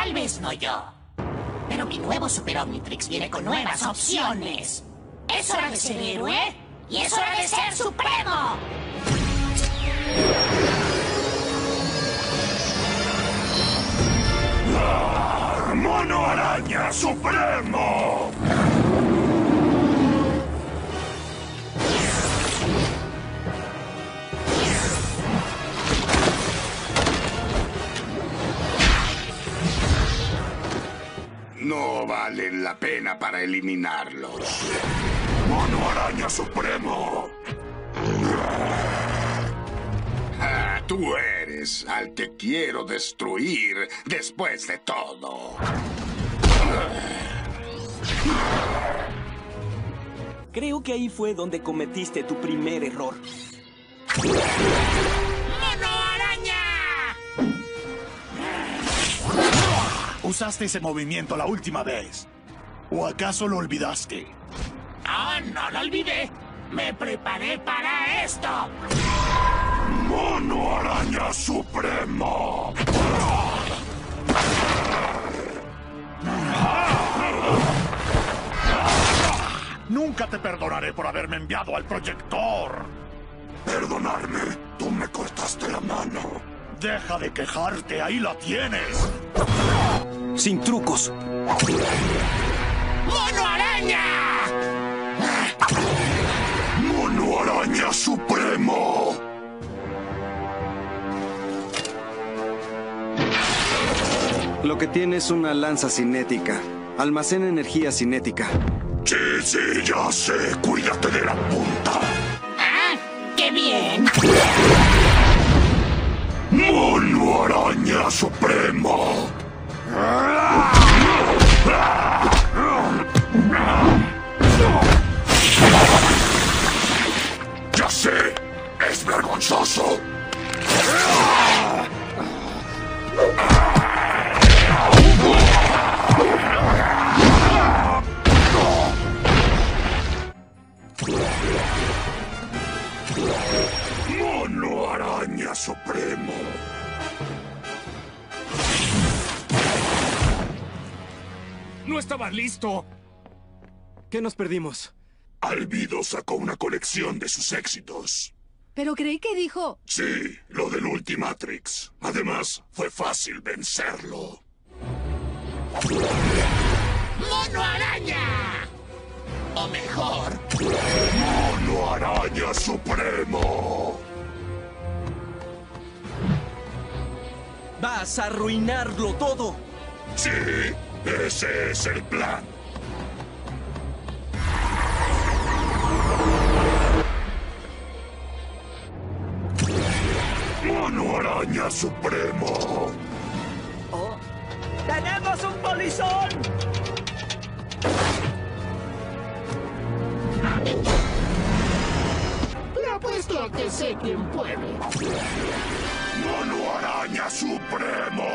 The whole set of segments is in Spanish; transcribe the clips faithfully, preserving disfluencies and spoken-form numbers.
Tal vez no yo. Pero mi nuevo Super Omnitrix viene con nuevas opciones. Es hora de ser héroe y es hora de ser supremo. ¡Ah, ¡Mono Araña Supremo! No valen la pena para eliminarlos. ¡Mono Araña Supremo! Ah, tú eres al que quiero destruir después de todo. Creo que ahí fue donde cometiste tu primer error. ¡Mono Araña! Usaste ese movimiento la última vez. ¿O acaso lo olvidaste? Oh, no lo olvidé. Me preparé para esto. ¡Mono Araña Supremo! Nunca te perdonaré por haberme enviado al proyector. ¿Perdonarme? Tú me cortaste la mano. Deja de quejarte, ahí la tienes. Sin trucos. ¡Mono Araña! ¡Mono Araña Supremo! Lo que tiene es una lanza cinética. Almacena energía cinética. Sí, sí, ya sé. Cuídate de la punta. ¡Ah! ¡Qué bien! ¡Mono Araña Supremo! Ya sé, es vergonzoso. Mono Araña Supremo. ¡No estaba listo! ¿Qué nos perdimos? Albedo sacó una colección de sus éxitos. Pero creí que dijo... Sí, lo del Ultimatrix. Además, fue fácil vencerlo. ¡Mono Araña! O mejor... ¡Mono Araña Supremo! Vas a arruinarlo todo. Sí, ese es el plan. ¡Mono Araña Supremo! Oh, ¡tenemos un polizón! Le apuesto a que sé quién puede. ¡Mono Araña Supremo!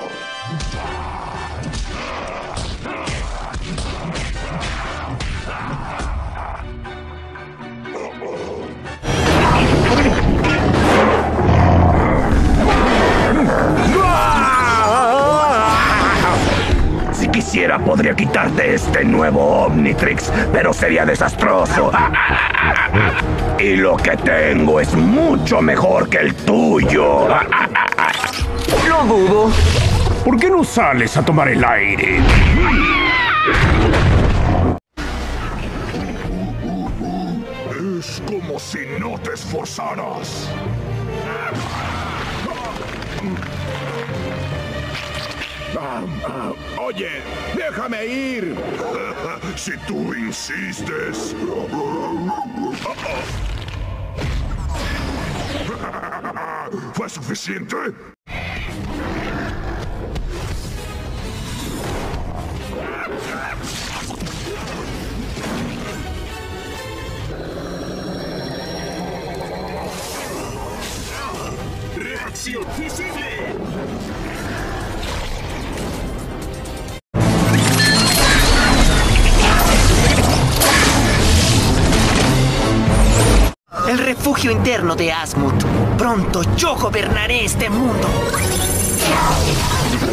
Si quisiera, podría quitarte este nuevo Omnitrix, pero sería desastroso. Y lo que tengo es mucho mejor que el tuyo. No dudo. ¿Por qué no sales a tomar el aire? Es como si no te esforzaras. Ah, ah, oye, déjame ir. Si tú insistes. ¿Fue suficiente? ¡Reacción visible! El refugio interno de Asmut. Pronto yo gobernaré este mundo.